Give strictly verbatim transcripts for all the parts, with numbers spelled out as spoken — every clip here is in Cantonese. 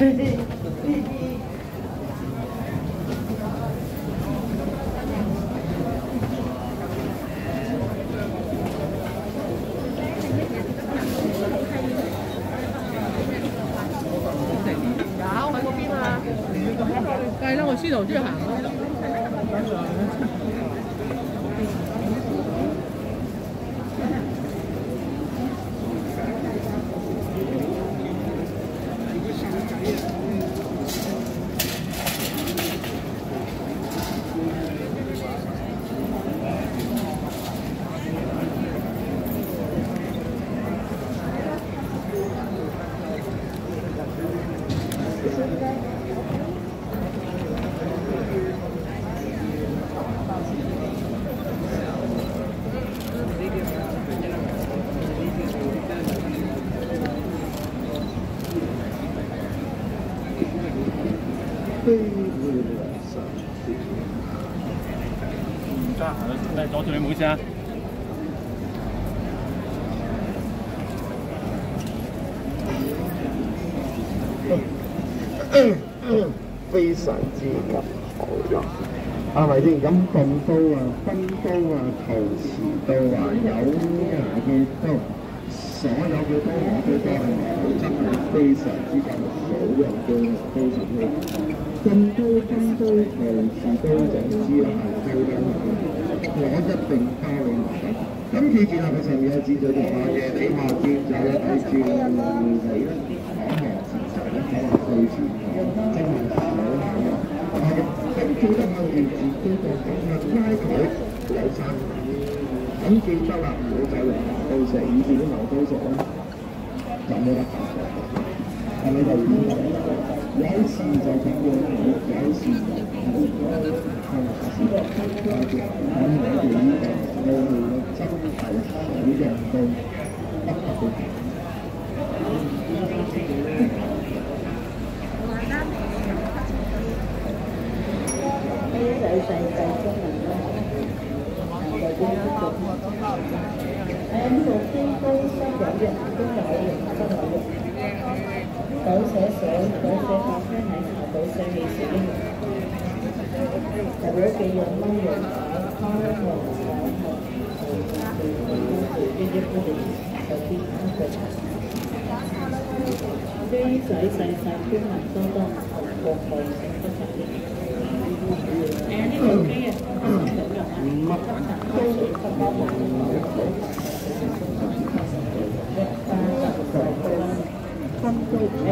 喺嗰邊啊！計啦，我師徒中意行咯。 唔得，嚟阻住你，唔好意思啊。 非常之好啦，係咪先？咁燉刀啊、分刀啊、陶瓷刀啊、有牙嘅刀，所有嘅刀我都覺得真係非常之咁好用嘅，非常之燉刀、分刀、陶瓷刀就知啦，係高端我一定包你埋單。咁記住啦，佢上面有指咗電話嘅，你下轉就睇住你咧，講明字就咧，講話對住真係好好用。咁記得我哋自己嘅講嘅拉佢有生意，咁記得啦，唔好走嚟牛刀石，以前啲牛刀石咧就冇得搞，係咪就變咗？有時就咁樣，有時就咁樣，係咪先？咁我哋呢個我哋嘅真係好用到不得了。 細細細中文咯，就點樣做？誒呢度飛刀新有嘅，都有嘅，新有嘅。手寫水，手寫咖啡奶茶，手寫美式英文。就嗰幾樣乜嘢？開門上門，啲啲啲手機安個。飛仔細細標文多多，國內性不出嘅。誒呢個機啊，乜都不包含。分刀誒，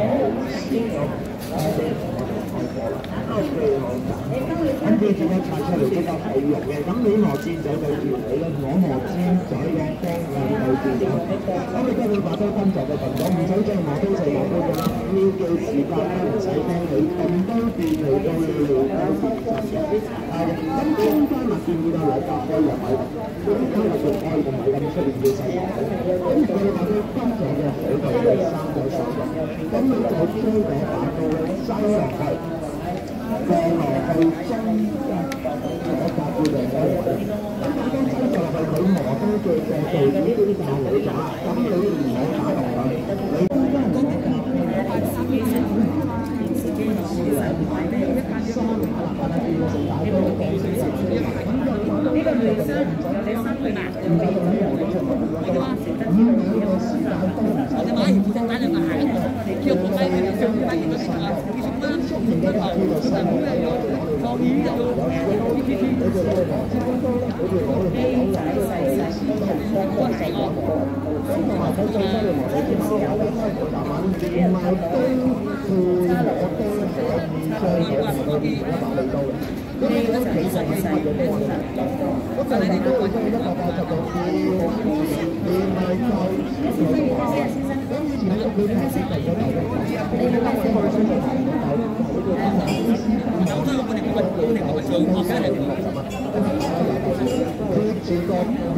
咁記住咧，拆出嚟比較好用嘅。咁你攞箭仔對住你咧，攞攞箭仔嘅方向對住你。咁你跟住把刀分就嘅動作，唔使將攞刀就攞刀㗎啦。要記時間咧，唔使驚你咁多段嚟到你嚟到電陣嘅。係啊，咁中間咪見到有隔開入喺度，中間有個開唔係咁出面嘅細嘅。咁如果你把刀分咗嘅好對嘅三對手嘅，咁你就將嗰把刀咧擠落去。放落去中間嗰個背兩個位，咁大家擠落去佢磨刀嘅嘅地點都教你咗，咁你唔好打落去，你中間嗰個電視機成電視機落去兩塊咧，一百三百啦，或者變成大刀嘅電視機，呢個女生你三倍大，唔夠兩樣嘢出嚟，咁呢個時間都唔使。我哋買完再買兩個鞋，叫我買佢就上買幾多錢啊？幾十蚊，幾多頭，幾多頭咧？放魚就要誒呢啲啲。A 仔細細都係相關細個，咁同埋佢最多嘅磨你件事有咧，慢慢變埋刀褲攞刀可以將佢磨到一把利刀嘅。咁你都幾細細嘅波啦，咁就你都會將一百八十度調，變埋就咁以前咧佢係識嚟咗頭嘅，你要識開出嚟頭。有都有我哋嗰個我哋嗰個做國家嚟嘅，佢自覺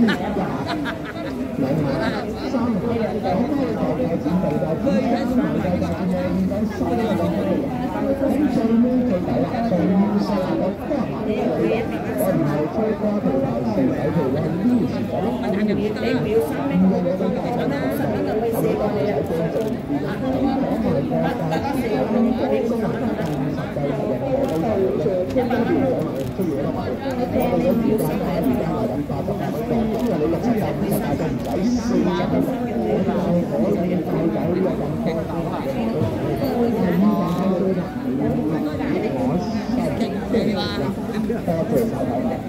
兩萬三萬，好多嘅國有錢地就佢喺度賣價價嘅，而家收嘅咁多嘅，咁最尾最抵啦，最要細個多萬，我唔係吹瓜皮頭時睇佢嘅呢時講，唔係你秒三蚊，我哋講十蚊就可以四個你啊，講埋個價。 出嘢啦，我哋都了解下而家係咁八十八蚊檔，因為你六十八、五十八都唔使四十蚊，我就可以帶走呢個咁多單嚟嘅，我收多啦，多謝晒大家。